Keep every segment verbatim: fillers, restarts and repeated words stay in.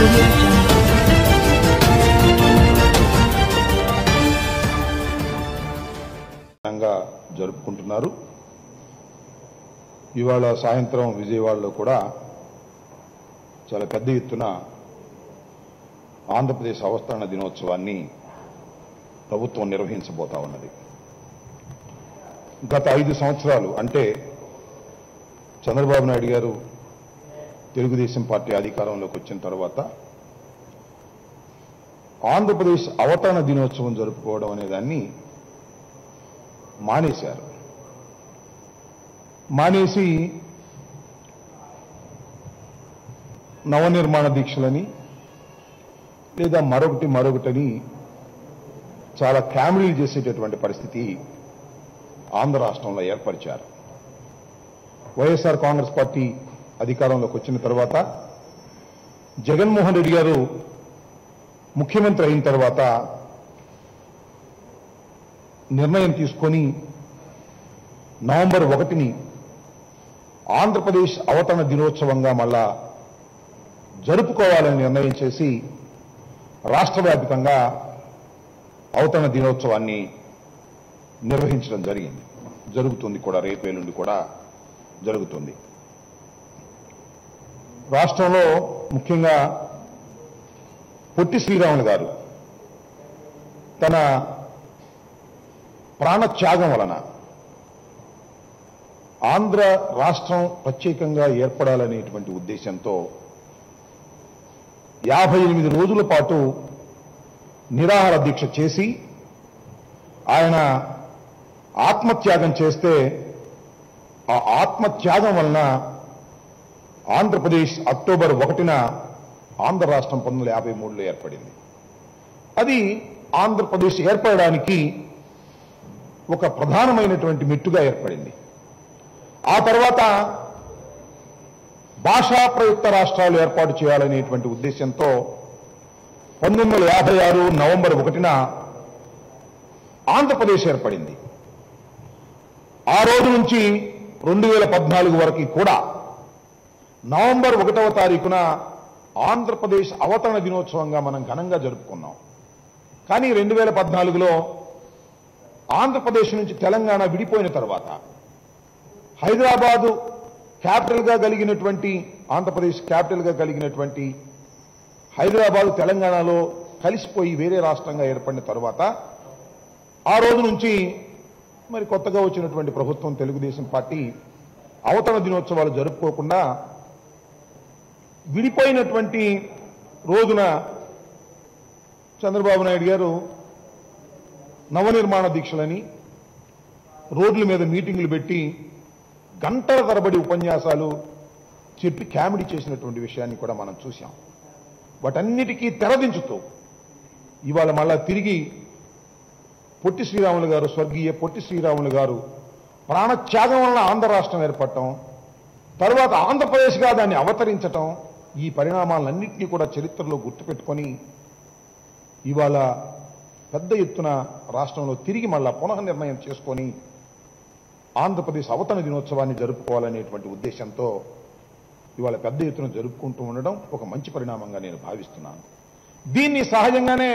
audio jungle. జరుపుకుంటున్నారు. ఇవాళ సాయంత్రం విజయవాడలో కూడా చాలా పెద్ద ఎత్తున ఆంధ్రప్రదేశ్ అవతరణ దినోత్సవాన్ని ప్రభుత్వం నిర్వహించబోతా ఉన్నది. గత ఐదు సంవత్సరాలు అంటే చంద్రబాబు నాయుడు గారు తెలుగుదేశం పార్టీ అధికారంలోకి వచ్చిన తర్వాత ఆంధ్రప్రదేశ్ అవతరణ దినోత్సవం జరుపుకోవడం అనే దాన్ని మానేశారు. మానేసి నవనిర్మాణ దీక్షలని లేదా మరొకటి మరొకటని చాలా కామెడీలు చేసేటటువంటి పరిస్థితి ఆంధ్ర రాష్ట్రంలో ఏర్పరిచారు. వైఎస్ఆర్ కాంగ్రెస్ పార్టీ అధికారంలోకి వచ్చిన తర్వాత జగన్మోహన్ రెడ్డి గారు ముఖ్యమంత్రి అయిన తర్వాత నిర్ణయం తీసుకొని నవంబర్ ఒకటిని ఆంధ్రప్రదేశ్ అవతరణ దినోత్సవంగా మళ్ళా జరుపుకోవాలని నిర్ణయం చేసి రాష్ట్ర వ్యాప్తంగా అవతరణ దినోత్సవాన్ని నిర్వహించడం జరిగింది. జరుగుతుంది కూడా, రేపు ఎల్లుండి కూడా జరుగుతుంది. రాష్ట్రంలో ముఖ్యంగా పొట్టి శ్రీరాములు గారు తన ప్రాణత్యాగం వలన ఆంధ్ర రాష్ట్రం ప్రత్యేకంగా ఏర్పడాలనేటువంటి ఉద్దేశంతో యాభై ఎనిమిది రోజుల పాటు నిరాహార దీక్ష చేసి ఆయన ఆత్మత్యాగం చేస్తే ఆ ఆత్మత్యాగం వలన ఆంధ్రప్రదేశ్ అక్టోబర్ ఒకటిన ఆంధ్ర రాష్ట్రం పంతొమ్మిది వందల యాభై మూడులో ఏర్పడింది. అది ఆంధ్రప్రదేశ్ ఏర్పడడానికి ఒక ప్రధానమైనటువంటి మెట్టుగా ఏర్పడింది. ఆ తర్వాత భాషా ప్రయుక్త రాష్ట్రాలు ఏర్పాటు చేయాలనేటువంటి ఉద్దేశంతో పంతొమ్మిది వందల యాభై ఆరు నవంబర్ ఒకటిన ఆంధ్రప్రదేశ్ ఏర్పడింది. ఆ రోజు నుంచి రెండు వేల పద్నాలుగు వరకు కూడా నవంబర్ ఒకటవ తారీఖున ఆంధ్రప్రదేశ్ అవతరణ దినోత్సవంగా మనం ఘనంగా జరుపుకున్నాం. కానీ రెండు వేల పద్నాలుగులో ఆంధ్రప్రదేశ్ నుంచి తెలంగాణ విడిపోయిన తర్వాత హైదరాబాదు క్యాపిటల్గా కలిగినటువంటి ఆంధ్రప్రదేశ్ క్యాపిటల్గా కలిగినటువంటి హైదరాబాదు తెలంగాణలో కలిసిపోయి వేరే రాష్ట్రంగా ఏర్పడిన తర్వాత ఆ రోజు నుంచి మరి కొత్తగా వచ్చినటువంటి ప్రభుత్వం తెలుగుదేశం పార్టీ అవతరణ దినోత్సవాలు జరుపుకోకుండా విడిపోయినటువంటి రోజున చంద్రబాబు నాయుడు గారు నవనిర్మాణ దీక్షలని రోడ్ల మీద మీటింగులు పెట్టి గంటల తరబడి ఉపన్యాసాలు చెప్పి కామెడీ చేసినటువంటి విషయాన్ని కూడా మనం చూశాం. వాటన్నిటికీ తెరదించుతూ ఇవాళ మళ్ళా తిరిగి పొట్టి శ్రీరాములు గారు, స్వర్గీయ పొట్టి శ్రీరాములు గారు ప్రాణత్యాగం వలన ఆంధ్ర రాష్ట్రం ఏర్పడటం, తరువాత ఆంధ్రప్రదేశ్గా దాన్ని అవతరించటం, ఈ పరిణామాలన్నింటినీ కూడా చరిత్రలో గుర్తుపెట్టుకొని ఇవాళ పెద్ద ఎత్తున రాష్ట్రంలో తిరిగి మళ్ళా పునఃనిర్ణయం చేసుకొని ఆంధ్రప్రదేశ్ అవతరణ దినోత్సవాన్ని జరుపుకోవాలనేటువంటి ఉద్దేశంతో ఇవాళ పెద్ద ఎత్తున జరుపుకుంటూ ఉండడం ఒక మంచి పరిణామంగా నేను భావిస్తున్నాను. దీన్ని సహజంగానే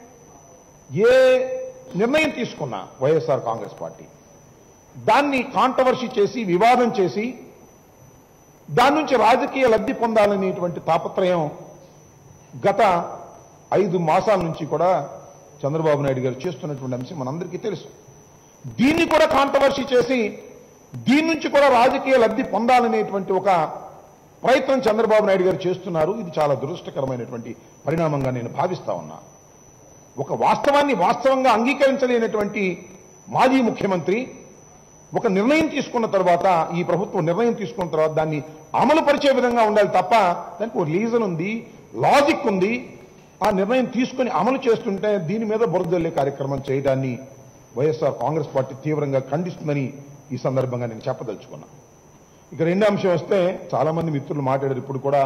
ఏ నిర్ణయం తీసుకున్నా వైఎస్ఆర్ కాంగ్రెస్ పార్టీ దాన్ని కాంట్రవర్సీ చేసి వివాదం చేసి దాని నుంచి రాజకీయ లబ్ధి పొందాలనేటువంటి తాపత్రయం గత ఐదు మాసాల నుంచి కూడా చంద్రబాబు నాయుడు గారు చేస్తున్నటువంటి అంశం మనందరికీ తెలుసు. దీన్ని కూడా కాంట్రవర్సీ చేసి దీని నుంచి కూడా రాజకీయ లబ్ధి పొందాలనేటువంటి ఒక ప్రయత్నం చంద్రబాబు నాయుడు గారు చేస్తున్నారు. ఇది చాలా దురదృష్టకరమైనటువంటి పరిణామంగా నేను భావిస్తా ఉన్నా. ఒక వాస్తవాన్ని వాస్తవంగా అంగీకరించలేనటువంటి మాజీ ముఖ్యమంత్రి ఒక నిర్ణయం తీసుకున్న తర్వాత, ఈ ప్రభుత్వం నిర్ణయం తీసుకున్న తర్వాత దాన్ని అమలు పరిచే విధంగా ఉండాలి తప్ప దానికి ఒక రీజన్ ఉంది, లాజిక్ ఉంది. ఆ నిర్ణయం తీసుకుని అమలు చేస్తుంటే దీని మీద బురదల్లే కార్యక్రమం చేయడాన్ని వైఎస్ఆర్ కాంగ్రెస్ పార్టీ తీవ్రంగా ఖండిస్తుందని ఈ సందర్భంగా నేను చెప్పదలుచుకున్నా. ఇక రెండో అంశం వస్తే చాలా మంది మిత్రులు మాట్లాడారు. ఇప్పుడు కూడా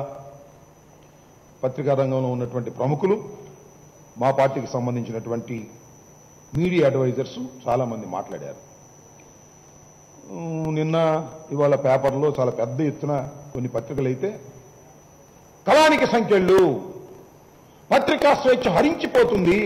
పత్రికా రంగంలో ఉన్నటువంటి ప్రముఖులు, మా పార్టీకి సంబంధించినటువంటి మీడియా అడ్వైజర్స్ చాలా మంది మాట్లాడారు. నిన్న ఇవాళ పేపర్లో చాలా పెద్ద ఎత్తున కొన్ని పత్రికలు అయితే కళానికి సంఖ్యలు పత్రికా స్వేచ్ఛ హరించిపోతుంది.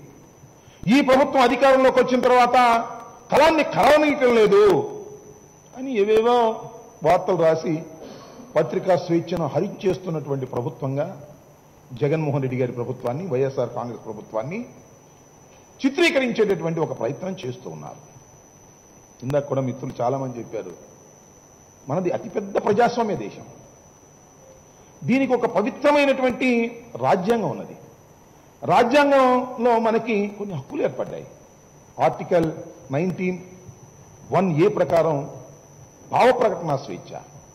ఈ ప్రభుత్వం అధికారంలోకి వచ్చిన తర్వాత కళాన్ని కలవనీయటం లేదు అని ఏవేవో వార్తలు రాసి పత్రికా స్వేచ్ఛను హరించేస్తున్నటువంటి ప్రభుత్వంగా జగన్మోహన్ రెడ్డి గారి ప్రభుత్వాన్ని, వైఎస్ఆర్ కాంగ్రెస్ ప్రభుత్వాన్ని చిత్రీకరించేటటువంటి ఒక ప్రయత్నం చేస్తూ ఉన్నారు. ఇందాక కూడా మిత్రులు చాలా మంది చెప్పారు, మనది అతిపెద్ద ప్రజాస్వామ్య దేశం. దీనికి ఒక పవిత్రమైనటువంటి రాజ్యాంగం ఉన్నది. రాజ్యాంగంలో మనకి కొన్ని హక్కులు ఏర్పడ్డాయి. ఆర్టికల్ నైన్టీన్ వన్ ఏ ప్రకారం భావ ప్రకటన స్వేచ్ఛ,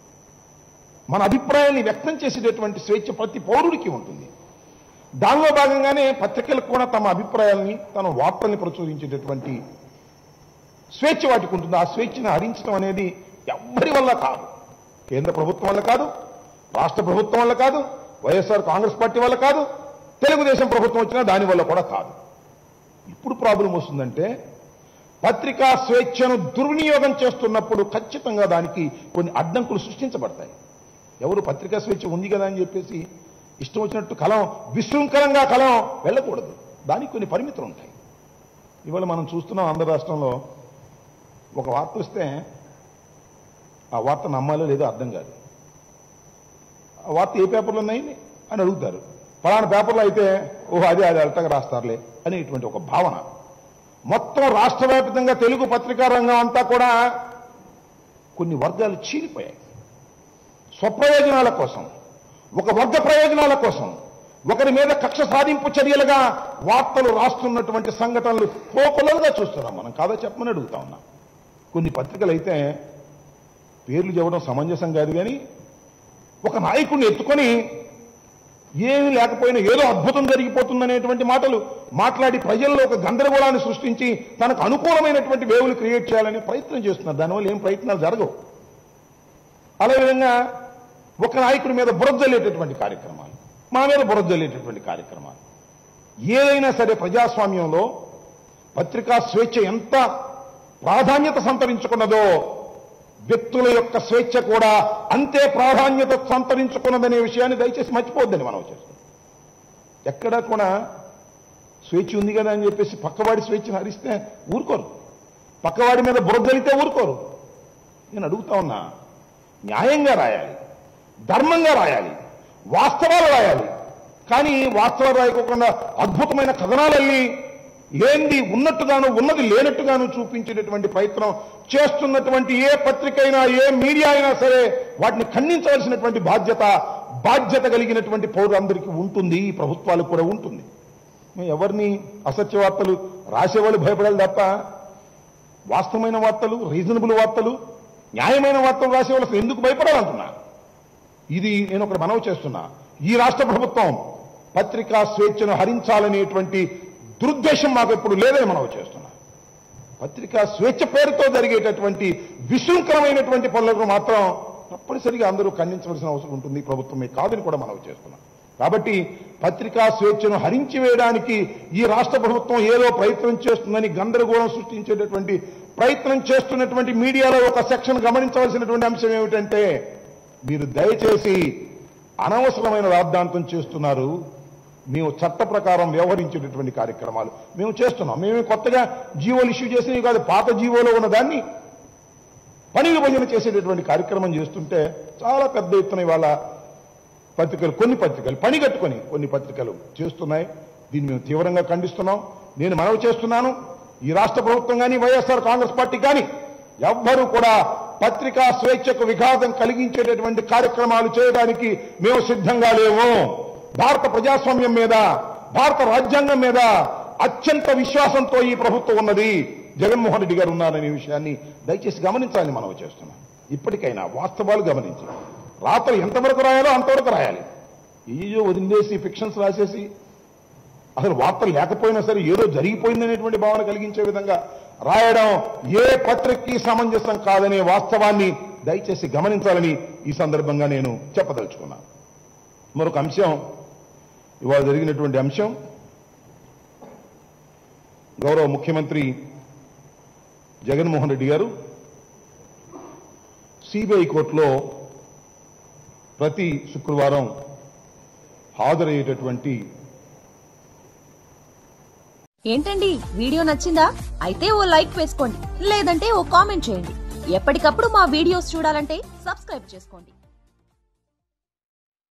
మన అభిప్రాయాన్ని వ్యక్తం చేసేటటువంటి స్వేచ్ఛ ప్రతి పౌరుడికి ఉంటుంది. దానిలో భాగంగానే పత్రికలకు కూడా తమ అభిప్రాయాల్ని, తన వార్తల్ని ప్రచురించేటటువంటి స్వేచ్ఛ వాటికి ఉంటుంది. ఆ స్వేచ్ఛను హరించడం అనేది ఎవ్వరి వల్ల కాదు. కేంద్ర ప్రభుత్వం వల్ల కాదు, రాష్ట్ర ప్రభుత్వం వల్ల కాదు, వైఎస్ఆర్ కాంగ్రెస్ పార్టీ వల్ల కాదు, తెలుగుదేశం ప్రభుత్వం వచ్చినా దాని వల్ల కూడా కాదు. ఇప్పుడు ప్రాబ్లం వస్తుందంటే పత్రికా స్వేచ్ఛను దుర్వినియోగం చేస్తున్నప్పుడు ఖచ్చితంగా దానికి కొన్ని అడ్డంకులు సృష్టించబడతాయి. ఎవరు పత్రికా స్వేచ్ఛ ఉంది కదా అని చెప్పేసి ఇష్టం వచ్చినట్టు కలం విశృంఖలంగా కలం వెళ్ళకూడదు. దానికి కొన్ని పరిమితులు ఉంటాయి. ఇవాళ మనం చూస్తున్నాం, ఆంధ్ర రాష్ట్రంలో ఒక వార్త వస్తే ఆ వార్త నమ్మాలో లేదో అర్థం కాదు. ఆ వార్త ఏ పేపర్లో ఉన్నాయి అని అడుగుతారు. ఫలానా పేపర్లో అయితే ఓహో అదే అది అల్టగా రాస్తారులే అనేటువంటి ఒక భావన. మొత్తం రాష్ట్ర వ్యాప్తంగా తెలుగు పత్రికా రంగం అంతా కూడా కొన్ని వర్గాలు చీలిపోయాయి. స్వప్రయోజనాల కోసం, ఒక వర్గ ప్రయోజనాల కోసం, ఒకరి మీద కక్ష సాధింపు చర్యలుగా వార్తలు రాస్తున్నటువంటి సంఘటనలు పోపులలుగా చూస్తున్నాం మనం. కాదా చెప్పమని అడుగుతా ఉన్నాం. కొన్ని పత్రికలు అయితే పేర్లు చెప్పడం సమంజసం కాదు, కానీ ఒక నాయకుడిని ఎత్తుకొని ఏమీ లేకపోయినా ఏదో అద్భుతం జరిగిపోతుందనేటువంటి మాటలు మాట్లాడి ప్రజల్లో ఒక గందరగోళాన్ని సృష్టించి తనకు అనుకూలమైనటువంటి వేవులు క్రియేట్ చేయాలనే ప్రయత్నం చేస్తున్నారు. దానివల్ల ఏం ప్రయత్నాలు జరగవు. అదేవిధంగా ఒక నాయకుడి మీద బురదలేటటువంటి కార్యక్రమాలు, మా మీద బురదలేటటువంటి కార్యక్రమాలు, ఏదైనా సరే ప్రజాస్వామ్యంలో పత్రికా స్వేచ్ఛ ఎంత ప్రాధాన్యత సంతరించుకున్నదో వ్యక్తుల యొక్క స్వేచ్ఛ కూడా అంతే ప్రాధాన్యత సంతరించుకున్నదనే విషయాన్ని దయచేసి మర్చిపోద్దని మనం చేస్తాం. ఎక్కడా కూడా స్వేచ్ఛ ఉంది కదా అని చెప్పేసి పక్కవాడి స్వేచ్ఛను హరిస్తే ఊరుకోరు, పక్కవాడి మీద బురదలితే ఊరుకోరు. నేను అడుగుతా ఉన్నా, న్యాయంగా రాయాలి, ధర్మంగా రాయాలి, వాస్తవాలు రాయాలి. కానీ వాస్తవాలు రాయకోకుండా అద్భుతమైన కథనాలల్లి ఏంది ఉన్నట్టుగాను ఉన్నది లేనట్టుగాను చూపించేటటువంటి ప్రయత్నం చేస్తున్నటువంటి ఏ పత్రిక అయినా, ఏ మీడియా అయినా సరే వాటిని ఖండించవలసినటువంటి బాధ్యత బాధ్యత కలిగినటువంటి పౌరులందరికీ ఉంటుంది. ఈ ప్రభుత్వాలకు కూడా ఉంటుంది. ఎవరిని అసత్య వార్తలు రాసేవాళ్ళు భయపడాలి తప్ప వాస్తవమైన వార్తలు, రీజనబుల్ వార్తలు, న్యాయమైన వార్తలు రాసేవాళ్ళు అసలు ఎందుకు భయపడాలంటున్నా. ఇది నేను ఒకటి మనవి చేస్తున్నా. ఈ రాష్ట్ర ప్రభుత్వం పత్రికా స్వేచ్ఛను హరించాలనేటువంటి దురుద్దేశం మాకు ఎప్పుడు లేదని మనవి చేస్తున్నా. పత్రికా స్వేచ్ఛ పేరుతో జరిగేటటువంటి విశృంఖలమైనటువంటి పనులకు మాత్రం తప్పనిసరిగా అందరూ ఖండించవలసిన అవసరం ఉంటుంది. ప్రభుత్వమే కాదని కూడా మనవి చేస్తున్నాం. కాబట్టి పత్రికా స్వేచ్ఛను హరించి వేయడానికి ఈ రాష్ట్ర ప్రభుత్వం ఏదో ప్రయత్నం చేస్తుందని గందరగోళం సృష్టించేటటువంటి ప్రయత్నం చేస్తున్నటువంటి మీడియాలో ఒక సెక్షన్ గమనించవలసినటువంటి అంశం ఏమిటంటే, మీరు దయచేసి అనవసరమైన రాద్ధాంతం చేస్తున్నారు. మేము చట్ట ప్రకారం వ్యవహరించేటటువంటి కార్యక్రమాలు మేము చేస్తున్నాం. మేమే కొత్తగా జీవోలు ఇష్యూ చేసినవి కాదు, పాత జీవోలో ఉన్న దాన్ని పని విభజన చేసేటటువంటి కార్యక్రమం చేస్తుంటే చాలా పెద్ద ఎత్తున ఇవాళ పత్రికలు, కొన్ని పత్రికలు పని కట్టుకొని కొన్ని పత్రికలు చేస్తున్నాయి. దీన్ని మేము తీవ్రంగా ఖండిస్తున్నాం. నేను మనవి చేస్తున్నాను, ఈ రాష్ట్ర ప్రభుత్వం కానీ వైఎస్ఆర్ కాంగ్రెస్ పార్టీ కానీ ఎవ్వరూ కూడా పత్రికా స్వేచ్ఛకు విఘాతం కలిగించేటటువంటి కార్యక్రమాలు చేయడానికి మేము సిద్ధంగా లేము. భారత ప్రజాస్వామ్యం మీద, భారత రాజ్యాంగం మీద అత్యంత విశ్వాసంతో ఈ ప్రభుత్వం ఉన్నది. జగన్మోహన్ రెడ్డి గారు ఉన్నారనే విషయాన్ని దయచేసి గమనించాలని మనవి చేస్తున్నాం. ఇప్పటికైనా వాస్తవాలు గమనించి రాతలు ఎంతవరకు రాయాలో అంతవరకు రాయాలి. ఏదో వదిలేసి ఫిక్షన్స్ రాసేసి అసలు వార్తలు లేకపోయినా సరే ఏదో జరిగిపోయిందనేటువంటి భావన కలిగించే విధంగా రాయడం ఏ పత్రికకి సమంజసం కాదనే వాస్తవాన్ని దయచేసి గమనించాలని ఈ సందర్భంగా నేను చెప్పదలుచుకున్నాను. మరొక అంశం, ఇవాళ జరిగినటువంటి అంశం, గౌరవ ముఖ్యమంత్రి జగన్మోహన్ రెడ్డి గారు సిబిఐ కోర్టులో ప్రతి శుక్రవారం హాజరయ్యేటటువంటి ఏంటండి వీడియో నచ్చిందా? అయితే ఓ లైక్ వేసుకోండి, లేదంటే ఓ కామెంట్ చేయండి. ఎప్పటికప్పుడు మా వీడియోస్ చూడాలంటే సబ్స్క్రైబ్ చేసుకోండి.